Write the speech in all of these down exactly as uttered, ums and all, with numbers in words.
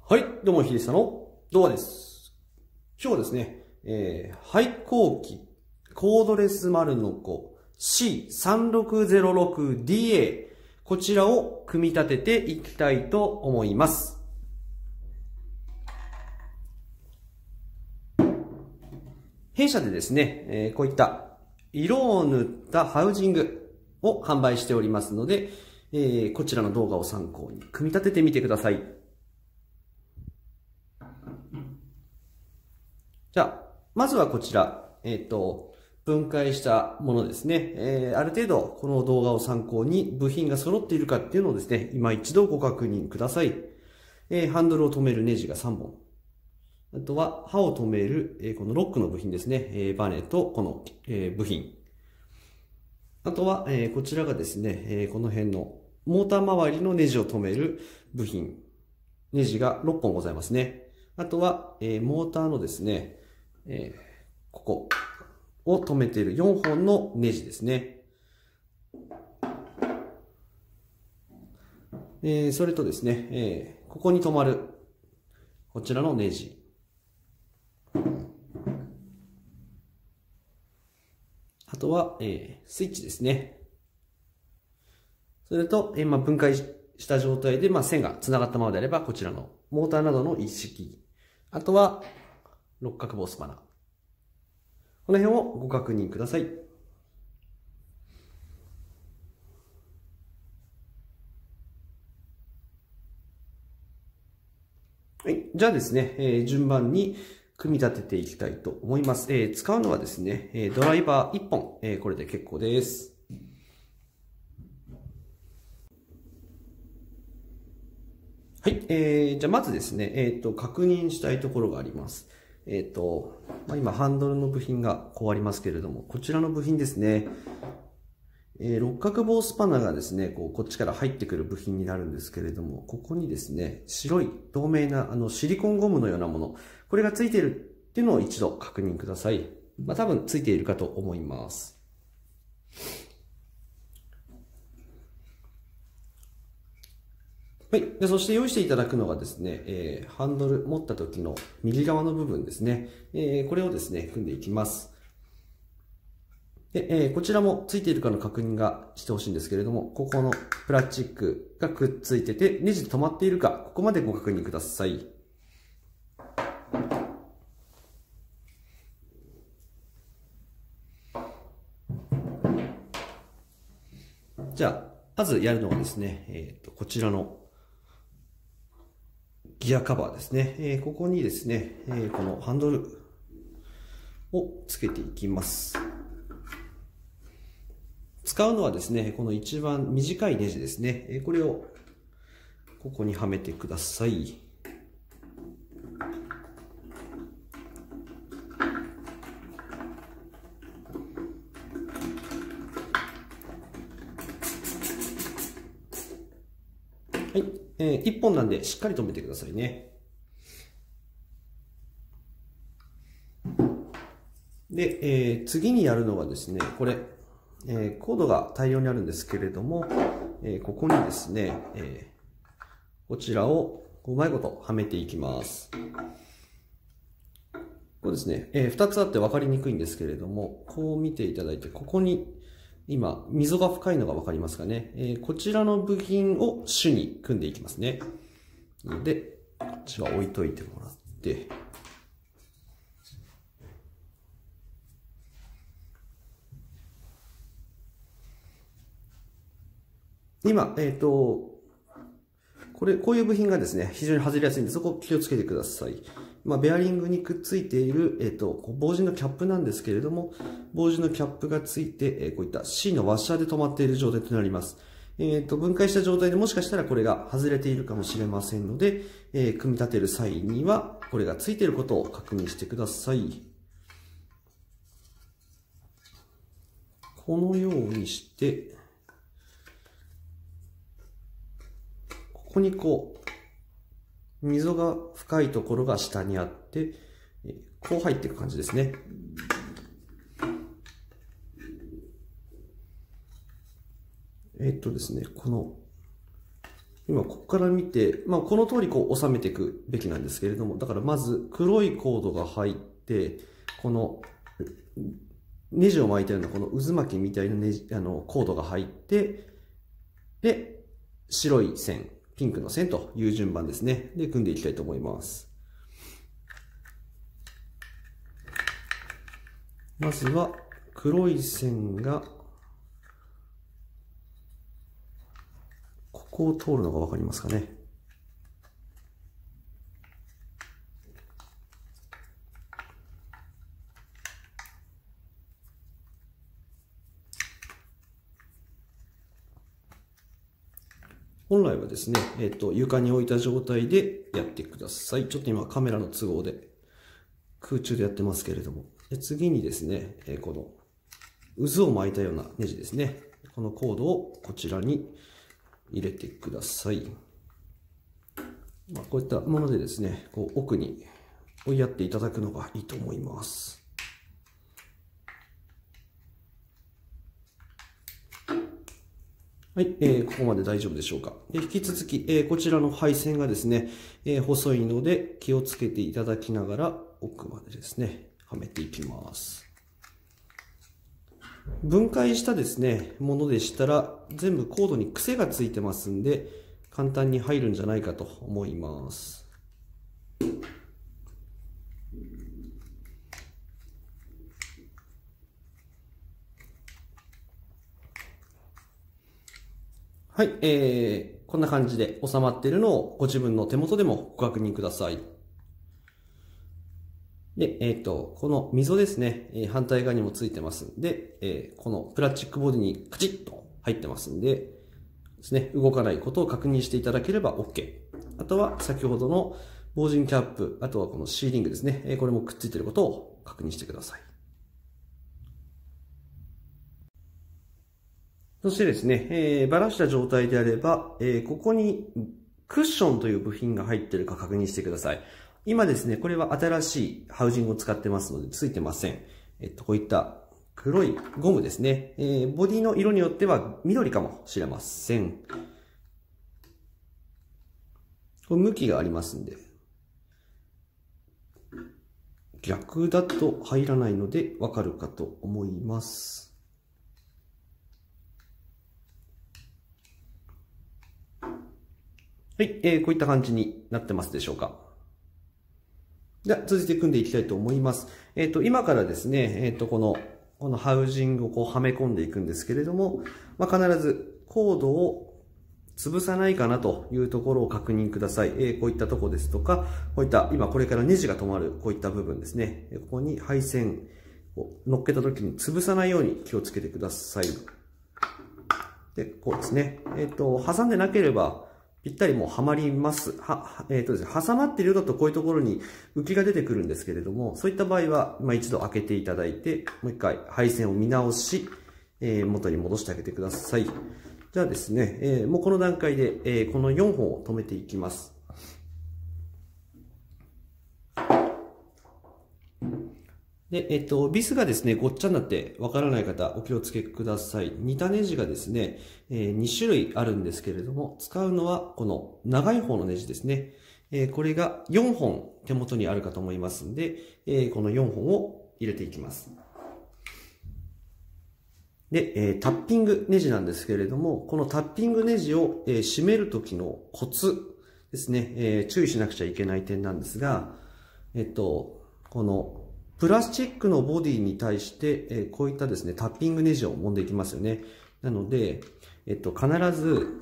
はい、どうも、ひでさの動画です。今日はですね、えー、廃校機コードレス丸の子 シーさんろくゼロろくディーエー こちらを組み立てていきたいと思います。弊社でですね、えー、こういった色を塗ったハウジングを販売しておりますので、えー、こちらの動画を参考に組み立ててみてください。じゃあ、まずはこちら、えっと、分解したものですね。えー、ある程度、この動画を参考に部品が揃っているかっていうのをですね、今一度ご確認ください。えー、ハンドルを止めるネジがさんぼん。あとは、刃を止める、えー、このロックの部品ですね。えー、バネとこの、えー、部品。あとは、えー、こちらがですね、えー、この辺のモーター周りのネジを止める部品。ネジがろっぽんございますね。あとは、えー、モーターのですね、えー、ここを止めているよんほんのネジですね。えー、それとですね、えー、ここに止まるこちらのネジ。あとは、えー、スイッチですね。それと、えーまあ、分解した状態で、まあ、線が繋がったままであれば、こちらのモーターなどの一式。あとは、六角棒スパナ。この辺をご確認ください。はい。じゃあですね、えー、順番に組み立てていきたいと思います。えー、使うのはですね、えー、ドライバーいっぽん、えー、これで結構です。はい。えー、じゃあまずですね、えっと、確認したいところがあります。えっと、まあ、今、ハンドルの部品がこうありますけれども、こちらの部品ですね。えー、六角棒スパナがですね、こう、こっちから入ってくる部品になるんですけれども、ここにですね、白い透明な、あの、シリコンゴムのようなもの、これがついているっていうのを一度確認ください。まあ、多分ついているかと思います。はい。で、そして用意していただくのがですね、えー、ハンドル持った時の右側の部分ですね。えー、これをですね、組んでいきます。で、えー、こちらもついているかの確認がしてほしいんですけれども、ここのプラスチックがくっついてて、ネジで止まっているか、ここまでご確認ください。じゃあ、まずやるのはですね、えーと、こちらのギアカバーですね。えー、ここにですね、えー、このハンドルをつけていきます。使うのはですね、この一番短いネジですね。えー、これをここにはめてください。はい。えー、いっぽんなんでしっかり止めてくださいね。で、えー、次にやるのはですね、これ、えー、コードが大量にあるんですけれども、えー、ここにですね、えー、こちらをうまいことはめていきます。こうですね、えー、ふたつあって分かりにくいんですけれども、こう見ていただいて、ここに今、溝が深いのが分かりますかね。えー、こちらの部品を主に組んでいきますね。で、こっちは置いといてもらって、今、えっと、これ、こういう部品がですね、非常に外れやすいんで、そこ気をつけてください。まあ、ベアリングにくっついている、えっと、防塵のキャップなんですけれども、防塵のキャップがついて、えこういった C のワッシャーで止まっている状態となります。えっと、分解した状態でもしかしたらこれが外れているかもしれませんので、えー、組み立てる際には、これがついていることを確認してください。このようにして、ここにこう、溝が深いところが下にあって、こう入っていく感じですね。えっとですね、この今、ここから見て、まあ、この通りこう収めていくべきなんですけれども、だからまず黒いコードが入って、このネジを巻いたようなこの渦巻きみたいなネジ、あの、コードが入って、で、白い線、ピンクの線という順番ですね。で、組んでいきたいと思います。まずは、黒い線が、ここを通るのがわかりますかね。本来はですね、えっと、床に置いた状態でやってください。ちょっと今カメラの都合で空中でやってますけれども。で次にですね、えこの渦を巻いたようなネジですね。このコードをこちらに入れてください。まあ、こういったものでですね、こう奥に追いやっていただくのがいいと思います。はい、えー、ここまで大丈夫でしょうか。で引き続き、えー、こちらの配線がですね、えー、細いので気をつけていただきながら奥までですね、はめていきます。分解したですね、ものでしたら全部コードに癖がついてますんで、簡単に入るんじゃないかと思います。はい、えー、こんな感じで収まっているのをご自分の手元でもご確認ください。で、えっと、この溝ですね、えー、反対側にもついてますんで、えー、このプラスチックボディにカチッと入ってますんで、ですね、動かないことを確認していただければ OK。あとは先ほどの防塵キャップ、あとはこのシーリングですね、えー、これもくっついていることを確認してください。そしてですね、えー、ばらした状態であれば、えー、ここにクッションという部品が入っているか確認してください。今ですね、これは新しいハウジングを使ってますので、ついてません。えっと、こういった黒いゴムですね。えー、ボディの色によっては緑かもしれません。これ向きがありますんで。逆だと入らないのでわかるかと思います。はい、えー、こういった感じになってますでしょうか。では、続いて組んでいきたいと思います。えっと、今からですね、えっと、この、このハウジングをこうはめ込んでいくんですけれども、まあ、必ずコードを潰さないかなというところを確認ください。えー、こういったとこですとか、こういった、今これからネジが止まる、こういった部分ですね。ここに配線を乗っけた時に潰さないように気をつけてください。で、こうですね。えっと、挟んでなければ、ぴったりもうはまります。は、えっとですね、挟まっているようだとこういうところに浮きが出てくるんですけれども、そういった場合は、まあ一度開けていただいて、もう一回配線を見直し、えー、元に戻してあげてください。じゃあですね、えー、もうこの段階で、えー、このよんほんを止めていきます。で、えっと、ビスがですね、ごっちゃになってわからない方、お気をつけください。似たネジがですね、えー、にしゅるいあるんですけれども、使うのはこの長い方のネジですね。えー、これがよんほん手元にあるかと思いますんで、えー、このよんほんを入れていきます。で、えー、タッピングネジなんですけれども、このタッピングネジを、えー、締めるときのコツですね、えー、注意しなくちゃいけない点なんですが、えっと、このプラスチックのボディに対して、えー、こういったですね、タッピングネジを揉んでいきますよね。なので、えっと、必ず、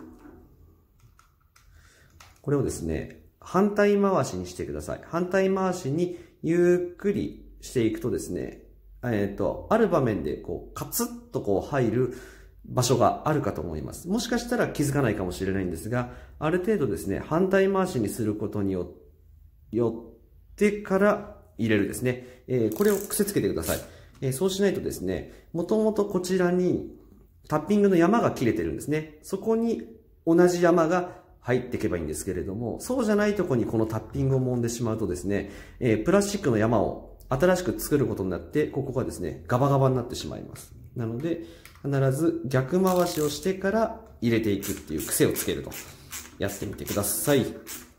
これをですね、反対回しにしてください。反対回しにゆっくりしていくとですね、えっと、ある場面でこう、カツッとこう入る場所があるかと思います。もしかしたら気づかないかもしれないんですが、ある程度ですね、反対回しにすることによってから入れるですね。えー、これを癖つけてください。えー、そうしないとですね、もともとこちらにタッピングの山が切れてるんですね。そこに同じ山が入っていけばいいんですけれども、そうじゃないところにこのタッピングを揉んでしまうとですね、えー、プラスチックの山を新しく作ることになって、ここがですね、ガバガバになってしまいます。なので、必ず逆回しをしてから入れていくっていう癖をつけると。 やってみてください。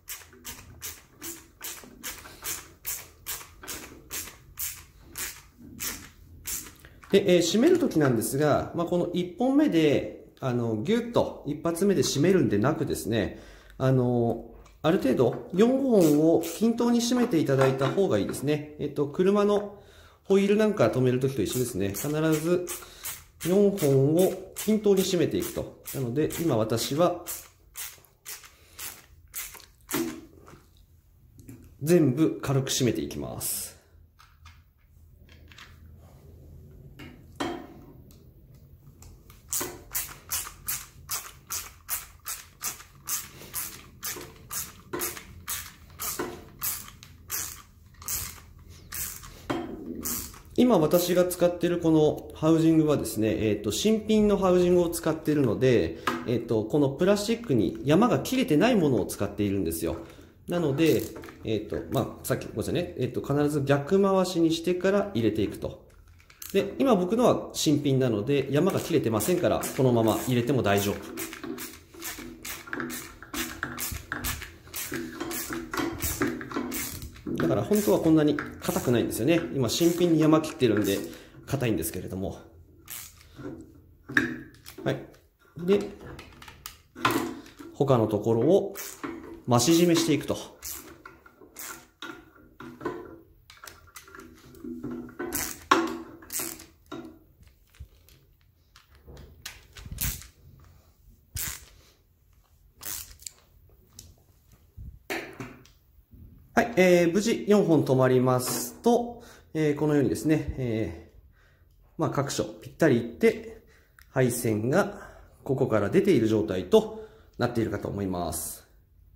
で、えー、締めるときなんですが、まあ、このいっぽんめで、あの、ぎゅっと一発目で締めるんでなくですね、あの、ある程度よんほんを均等に締めていただいた方がいいですね。えっと、車のホイールなんか止めるときと一緒ですね。必ずよんほんを均等に締めていくと。なので、今私は、全部軽く締めていきます。今私が使っているこのハウジングはですね、えっと、新品のハウジングを使っているので、えっと、このプラスチックに山が切れてないものを使っているんですよ。なので、えっと、まあ、さっきごめんなさいね、えっと、必ず逆回しにしてから入れていくと。で、今僕のは新品なので、山が切れてませんから、このまま入れても大丈夫。だから本当はこんなに硬くないんですよね。今新品に山切ってるんで硬いんですけれども。はい。で、他のところを増し締めしていくと。はい、えー、無事よんほん止まりますと、えー、このようにですね、えー、まあ各所ぴったりいって、配線がここから出ている状態となっているかと思います。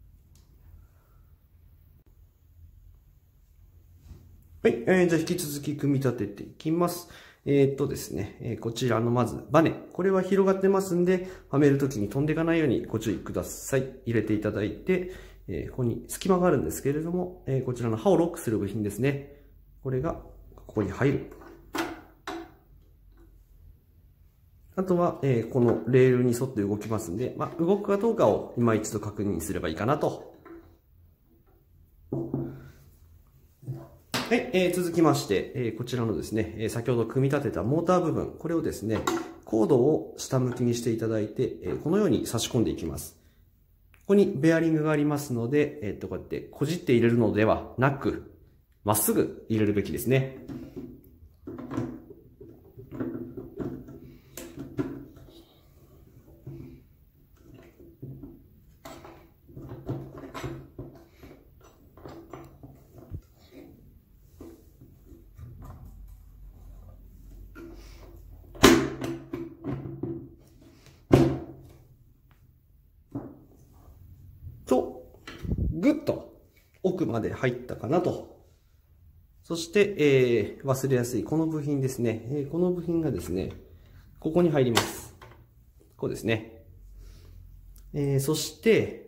はい、えー、じゃあ引き続き組み立てていきます。えー、っとですね、えー、こちらのまずバネ。これは広がってますんで、はめるときに飛んでいかないようにご注意ください。入れていただいて、えー、ここに隙間があるんですけれども、えー、こちらの刃をロックする部品ですね。これがここに入る。あとは、えー、このレールに沿って動きますんで、まあ、動くかどうかを今一度確認すればいいかなと。はい、えー、続きまして、えー、こちらのですね、えー、先ほど組み立てたモーター部分、これをですね、コードを下向きにしていただいて、えー、このように差し込んでいきます。ここにベアリングがありますので、えっと、こうやってこじって入れるのではなく、まっすぐ入れるべきですね。と、ぐっと奥まで入ったかなと。そして、えー、忘れやすいこの部品ですね。えー、この部品がですね、ここに入ります。こうですね。えー、そして、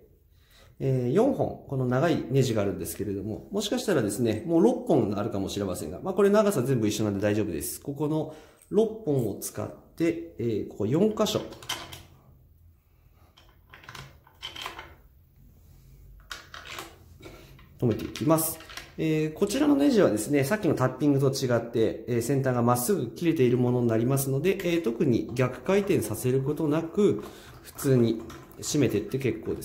えー、よんほん、この長いネジがあるんですけれども、もしかしたらですね、もうろっぽんあるかもしれませんが、まあこれ長さ全部一緒なんで大丈夫です。ここのろっぽんを使って、えー、ここよんかしょ。止めていきます。えー、こちらのネジはですね、さっきのタッピングと違って、えー、先端がまっすぐ切れているものになりますので、えー、特に逆回転させることなく、普通に締めていって結構です。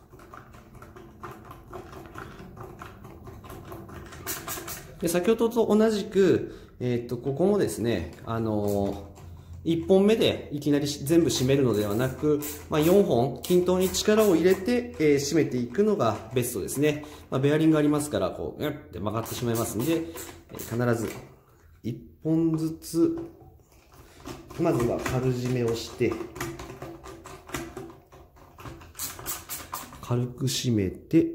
で、先ほどと同じく、えー、っと、ここもですね、あのー、いっぽんめでいきなり全部締めるのではなく、まあ、よんほん均等に力を入れて、えー、締めていくのがベストですね。まあ、ベアリングありますから、こう、グッて曲がってしまいますんで、えー、必ずいっぽんずつ、まずは軽締めをして、軽く締めて、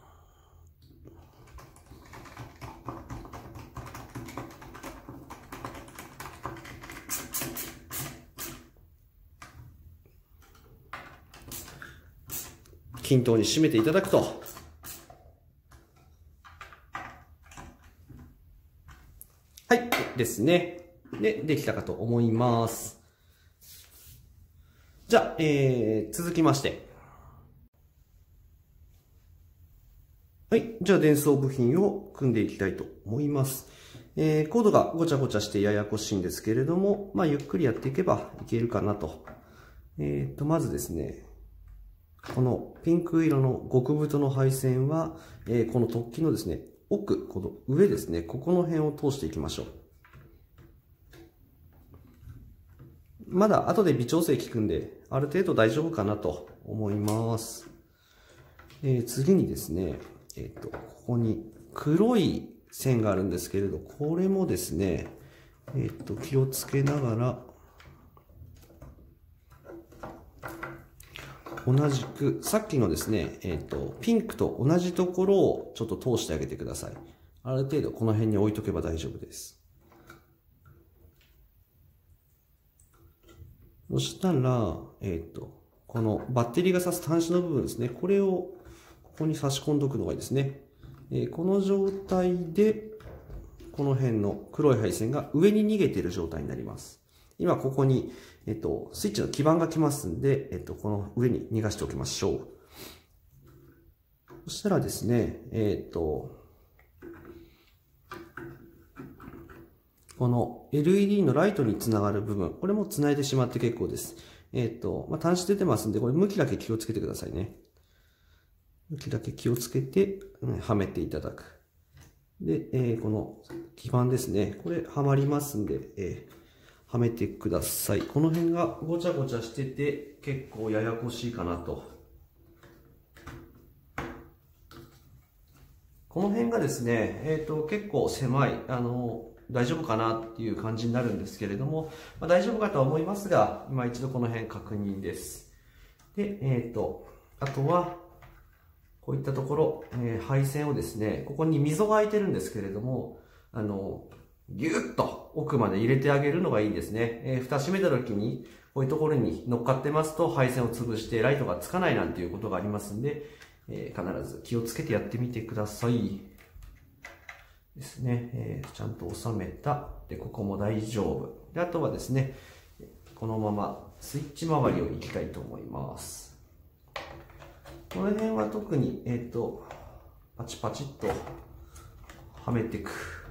均等に締めていただくと。はい、ですね。で、できたかと思います。じゃあ、えー、続きまして。 はい。じゃあ、電装部品を組んでいきたいと思います。えー、コードがごちゃごちゃしてややこしいんですけれども、まあ、ゆっくりやっていけばいけるかなと。えっと、まずですね、このピンク色の極太の配線は、えー、この突起のですね、奥、この上ですね、ここの辺を通していきましょう。まだ後で微調整効くんで、ある程度大丈夫かなと思います。えー、次にですね、えっと、ここに黒い線があるんですけれど、これもですね、えっと、気をつけながら、同じく、さっきのですね、えっと、ピンクと同じところをちょっと通してあげてください。ある程度この辺に置いとけば大丈夫です。そしたら、えっと、このバッテリーが挿す端子の部分ですね。これをここに差し込んでおくのがいいですね。えー、この状態で、この辺の黒い配線が上に逃げている状態になります。今ここに、えっと、スイッチの基板が来ますんで、えっと、この上に逃がしておきましょう。そしたらですね、えっと、この エルイーディー のライトにつながる部分、これもつないでしまって結構です。えっと、まあ、端子出てますんで、これ向きだけ気をつけてくださいね。向きだけ気をつけて、うん、はめていただく。で、えー、この基板ですね。これはまりますんで、えー、はめてください。この辺がごちゃごちゃしてて結構ややこしいかなと。この辺がですね、えっと、結構狭い、あの、大丈夫かなっていう感じになるんですけれども、まあ、大丈夫かとは思いますが、今一度この辺確認です。で、えっと、あとは、こういったところ、えー、配線をですね、ここに溝が開いてるんですけれども、あの、ぎゅっと奥まで入れてあげるのがいいんですね。えー、蓋閉めた時に、こういうところに乗っかってますと配線を潰してライトがつかないなんていうことがありますんで、えー、必ず気をつけてやってみてください。ですね。えー、ちゃんと収めた。で、ここも大丈夫。で、あとはですね、このままスイッチ周りをいきたいと思います。この辺は特に、えっと、パチパチっとはめていく。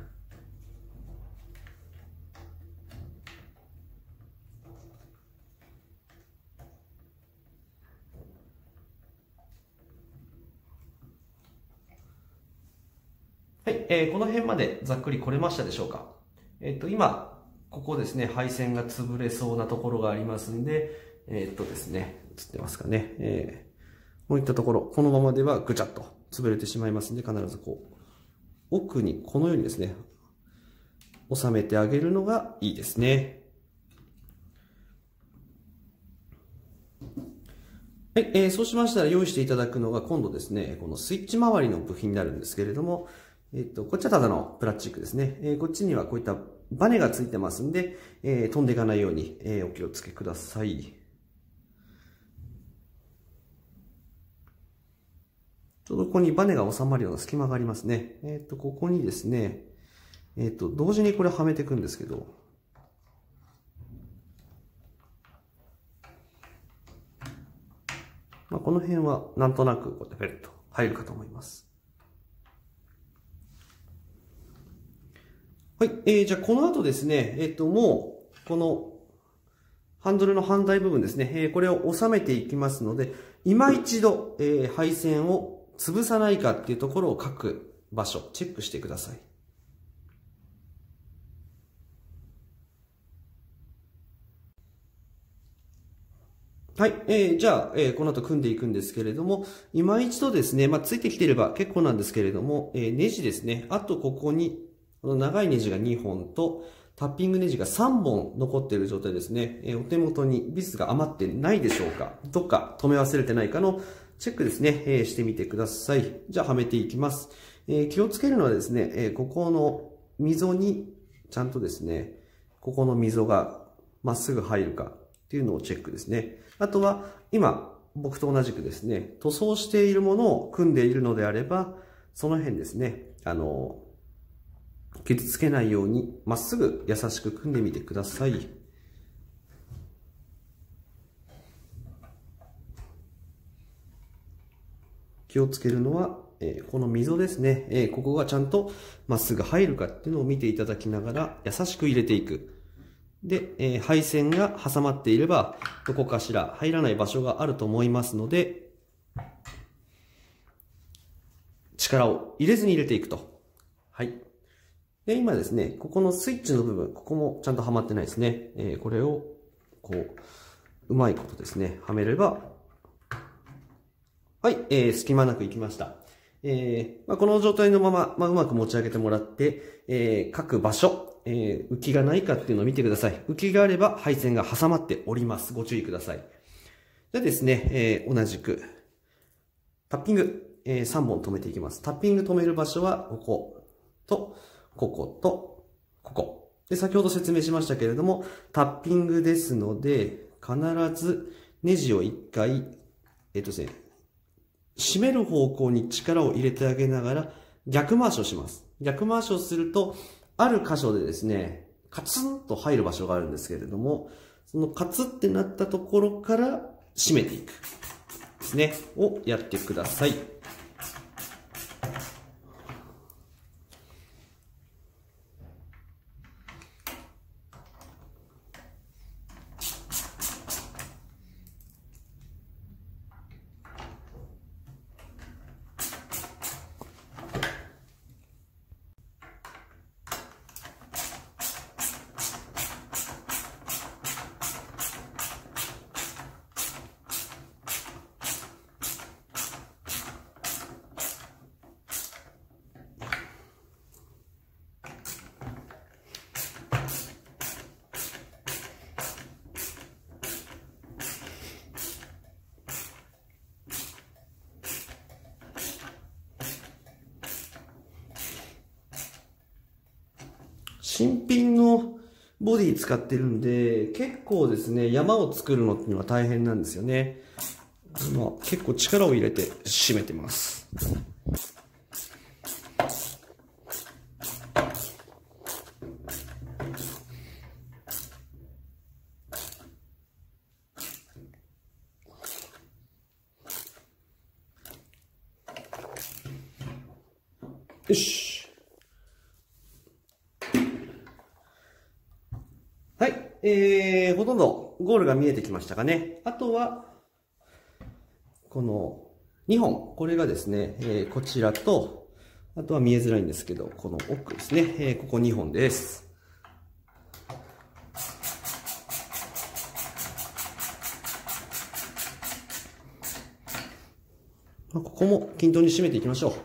はい、えー、この辺までざっくり来れましたでしょうか。えっと、今、ここですね、配線が潰れそうなところがありますんで、えっとですね、映ってますかね。えーこういったところ、このままではぐちゃっと潰れてしまいますので、必ずこう、奥にこのようにですね、収めてあげるのがいいですね。はい、えー、そうしましたら用意していただくのが今度ですね、このスイッチ周りの部品になるんですけれども、えっと、こっちはただのプラスチックですね。えー、こっちにはこういったバネがついてますんで、えー、飛んでいかないように、えー、お気をつけください。ちょうどここにバネが収まるような隙間がありますね。えっと、ここにですね、えっと、同時にこれはめていくんですけど、まあ、この辺はなんとなくこうやってペレッと入るかと思います。はい。えー、じゃあこの後ですね、えっと、もう、このハンドルの反対部分ですね、えー、これを収めていきますので、今一度、えー、配線を潰さないかっていうところを各場所、チェックしてください。はい。えー、じゃあ、えー、この後組んでいくんですけれども、今一度ですね、まあ、ついてきていれば結構なんですけれども、えー、ネジですね。あとここに、この長いネジがにほんと、タッピングネジがさんぼん残っている状態ですね。えー、お手元にビスが余ってないでしょうか？どっか止め忘れてないかのチェックですね、えー、してみてください。じゃあ、はめていきます。えー、気をつけるのはですね、えー、ここの溝に、ちゃんとですね、ここの溝がまっすぐ入るかっていうのをチェックですね。あとは、今、僕と同じくですね、塗装しているものを組んでいるのであれば、その辺ですね、あの、傷つけないように、まっすぐ優しく組んでみてください。 気をつけるのは、えー、この溝ですね、えー、ここがちゃんとまっすぐ入るかっていうのを見ていただきながら優しく入れていく。で、えー、配線が挟まっていればどこかしら入らない場所があると思いますので、力を入れずに入れていくと。はい。で、今ですね、ここのスイッチの部分、ここもちゃんとはまってないですね。えー、これを、こう、うまいことですね、はめれば、はい、えー、隙間なくいきました。えー、まあ、この状態のまま、まあ、うまく持ち上げてもらって、えー、各場所、えー、浮きがないかっていうのを見てください。浮きがあれば配線が挟まっております。ご注意ください。でですね、えー、同じく、タッピング、えー、さんぼん止めていきます。タッピング止める場所は、ここと、ここと、ここ。で、先ほど説明しましたけれども、タッピングですので、必ずネジを一回、えっとですね、締める方向に力を入れてあげながら逆回しをします。逆回しをすると、ある箇所でですね、カツンと入る場所があるんですけれども、そのカツってなったところから締めていく。ですね。をやってください。新品のボディ使ってるんで、結構ですね、山を作るのっていうのは大変なんですよね。今、結構力を入れて締めてます。よし。はい。えー、ほとんどゴールが見えてきましたかね。あとは、このにほん。これがですね、えー、こちらと、あとは見えづらいんですけど、この奥ですね。えー、ここにほんです。ここも均等に締めていきましょう。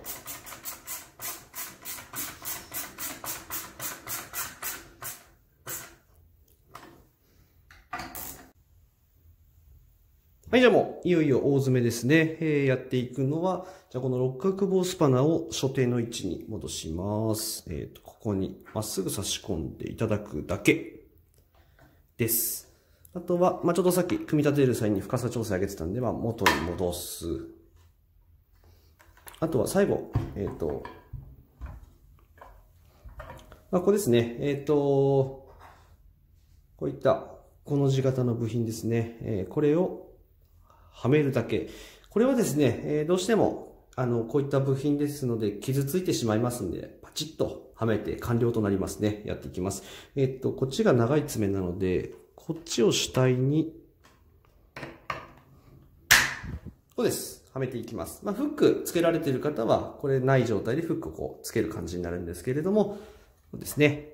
はい、じゃあもう、いよいよ大詰めですね。えー、やっていくのは、じゃあこの六角棒スパナを所定の位置に戻します。えっと、ここにまっすぐ差し込んでいただくだけです。あとは、まあ、ちょっとさっき組み立てる際に深さ調整上げてたんで、まあ、元に戻す。あとは最後、えっと、まあ、ここですね。えっと、こういった、この字型の部品ですね。えー、これを、はめるだけ。これはですね、えー、どうしても、あの、こういった部品ですので、傷ついてしまいますんで、パチッとはめて完了となりますね。やっていきます。えー、っと、こっちが長い爪なので、こっちを主体に、そうです。はめていきます。まあ、フックつけられている方は、これない状態でフックをこうつける感じになるんですけれども、そうですね。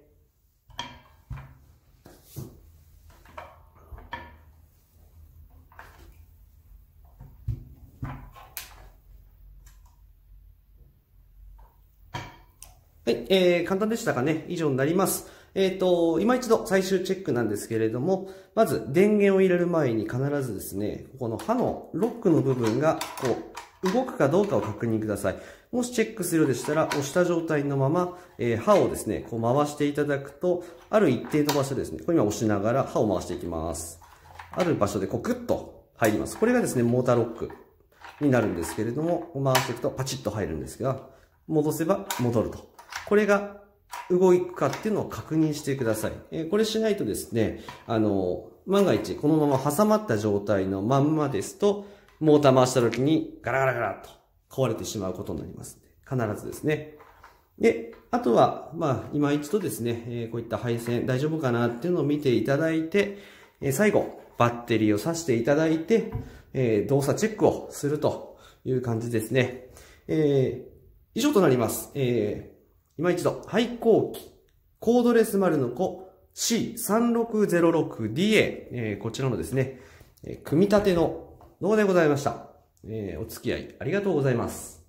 はい、えー、簡単でしたかね。以上になります。えっと、今一度最終チェックなんですけれども、まず電源を入れる前に必ずですね、この刃のロックの部分がこう動くかどうかを確認ください。もしチェックするようでしたら、押した状態のまま、えー、刃をですね、こう回していただくと、ある一定の場所ですね、これ今押しながら刃を回していきます。ある場所でこうグッと入ります。これがですね、モーターロックになるんですけれども、回していくとパチッと入るんですが、戻せば戻ると。これが動くかっていうのを確認してください。えー、これしないとですね、あの、万が一このまま挟まった状態のまんまですと、モーター回した時にガラガラガラと壊れてしまうことになりますので、必ずですね。で、あとは、まあ、今一度ですね、えー、こういった配線大丈夫かなっていうのを見ていただいて、えー、最後、バッテリーを挿していただいて、えー、動作チェックをするという感じですね。えー、以上となります。えー、今一度、廃校機、コードレス丸の子 シーさんろくゼロろくディーエー、えー、こちらのですね、組み立ての動画でございました。えー、お付き合いありがとうございます。